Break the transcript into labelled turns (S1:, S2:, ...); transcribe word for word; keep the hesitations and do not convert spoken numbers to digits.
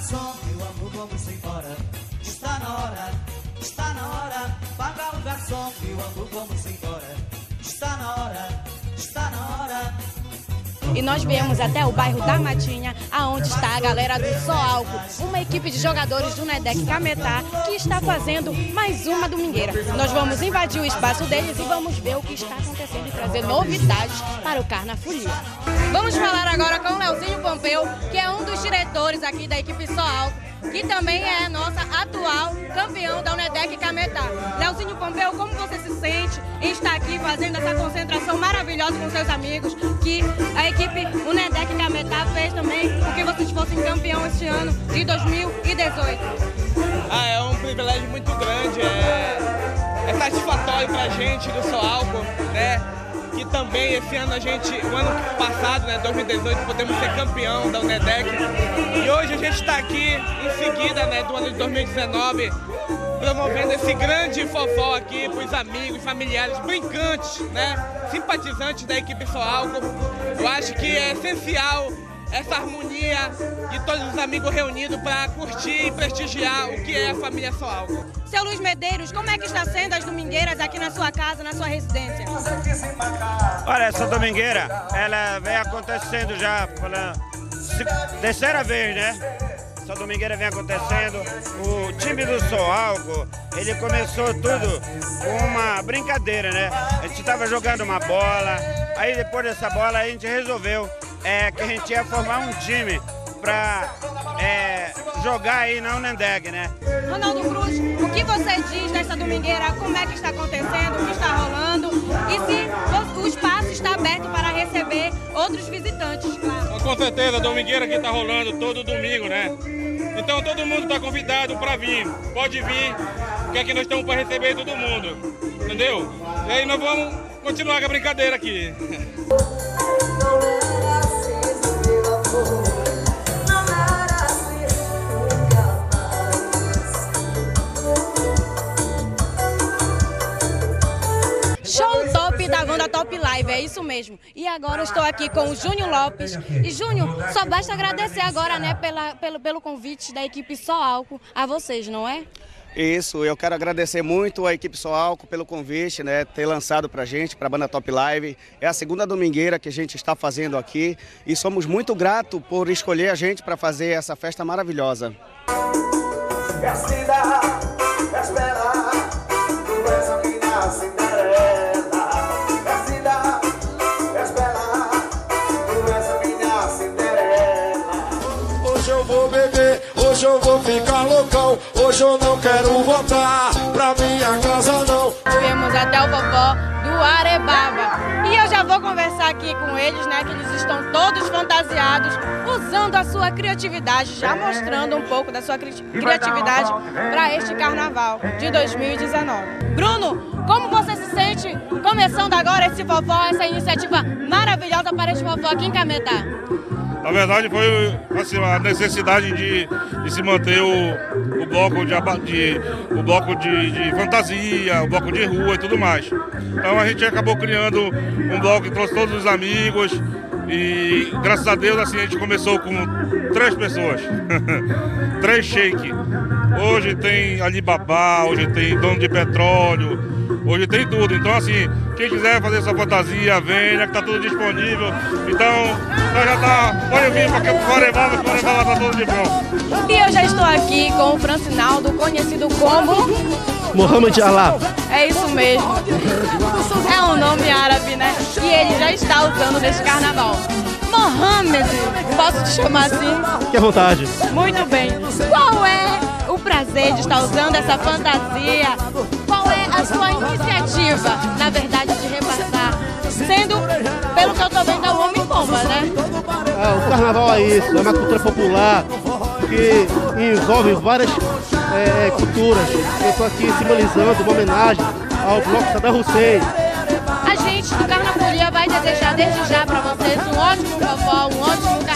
S1: garçom, meu amor, vamos embora. Está na hora, está na hora. Paga o garçom, meu amor, vamos embora. Está na hora, está na hora.
S2: E nós viemos até o bairro da Matinha, aonde está a galera do Só Álcool, uma equipe de jogadores do Nedec Cametá que está fazendo mais uma domingueira. Nós vamos invadir o espaço deles e vamos ver o que está acontecendo e trazer novidades para o Carnafolia. Vamos falar agora com o Leozinho Pompeu, que é um dos diretores aqui da equipe Só Álcool, que também é a nossa atual campeão da Unedec Cametá. Leozinho Pompeu, como você se sente em estar aqui fazendo essa concentração maravilhosa com seus amigos, que a equipe Unedec Cametá fez também com que vocês fossem campeão este ano de dois mil e dezoito?
S3: Ah, é um privilégio muito grande, é, é satisfatório pra gente do Só Álcool, né? Que também esse ano a gente, o ano passado, né, dois mil e dezoito, podemos ser campeão da Unedec. E hoje a gente está aqui em seguida, né, do ano de dois mil e dezenove, promovendo esse grande fofó aqui para os amigos, familiares, brincantes, né, simpatizantes da equipe Só Álcool. Eu acho que é essencial essa harmonia de todos os amigos reunidos para curtir e prestigiar o que é a família Só Álcool.
S2: Seu Luiz Medeiros, como é que está sendo as domingueiras aqui na sua casa, na sua residência?
S4: Olha, essa domingueira, ela vem acontecendo já pela terceira vez, né? Essa domingueira vem acontecendo. O time do Só Álcool, ele começou tudo com uma brincadeira, né? A gente estava jogando uma bola, aí depois dessa bola a gente resolveu é, que a gente ia formar um time para é, jogar aí na Unedec, né?
S2: Ronaldo Cruz, o que você diz dessa domingueira? Como é que está acontecendo? O que está rolando? E se o espaço está aberto para receber outros visitantes, claro?
S5: Com certeza, a domingueira que está rolando todo domingo, né? Então todo mundo está convidado para vir. Pode vir, que aqui nós estamos para receber todo mundo. Entendeu? E aí nós vamos continuar com a brincadeira aqui.
S2: Show top da Wanda Top Live, é isso mesmo. E agora eu estou aqui com o Júnior Lopes. E Júnior, só basta agradecer agora, né, pela, pelo, pelo convite da equipe Só Álcool a vocês, não é?
S6: Isso, eu quero agradecer muito a equipe Só Álcool pelo convite, né, ter lançado pra gente, pra Banda Top Live. É a segunda domingueira que a gente está fazendo aqui e somos muito gratos por escolher a gente para fazer essa festa maravilhosa.
S7: Hoje eu vou beber, hoje eu vou ficar loucão, hoje eu não quero voltar pra minha casa não.
S2: Viemos até o vovó do Arebaba e eu já vou conversar aqui com eles, né, que eles estão todos fantasiados, usando a sua criatividade, já mostrando um pouco da sua cri criatividade para este carnaval de dois mil e dezenove. Bruno, como você se sente começando agora esse vovó, essa iniciativa maravilhosa para este vovó aqui em Cametá?
S5: Na verdade foi assim, a necessidade de, de se manter o, o bloco, de, de, o bloco de, de fantasia, o bloco de rua e tudo mais. Então a gente acabou criando um bloco que trouxe todos os amigos e graças a Deus assim, a gente começou com três pessoas, três shake. Hoje tem Alibaba, hoje tem dono de petróleo, hoje tem tudo. Então assim, quem quiser fazer sua fantasia, venha, que tá tudo disponível. Então, nós já tá, pode vir para o Arebaba, que o Arebaba tá tudo de bom.
S2: E eu já estou aqui com o Francinaldo, conhecido como
S8: Mohamed Allah.
S2: É isso mesmo. É um nome árabe, né? E ele já está usando neste carnaval. Mohamed, posso te chamar assim?
S8: Fique à vontade.
S2: Muito bem. Qual é o prazer de estar usando essa fantasia? Qual é a sua iniciativa, na verdade, de repassar? Sendo, pelo que eu estou vendo, é o homem-bomba, né?
S8: É, o carnaval é isso, é uma cultura popular que envolve várias é, culturas. Eu estou aqui simbolizando uma homenagem ao bloco Saddam Hussein.
S2: A gente do Carnafolia vai desejar desde já para vocês um ótimo vovó, um ótimo carnaval.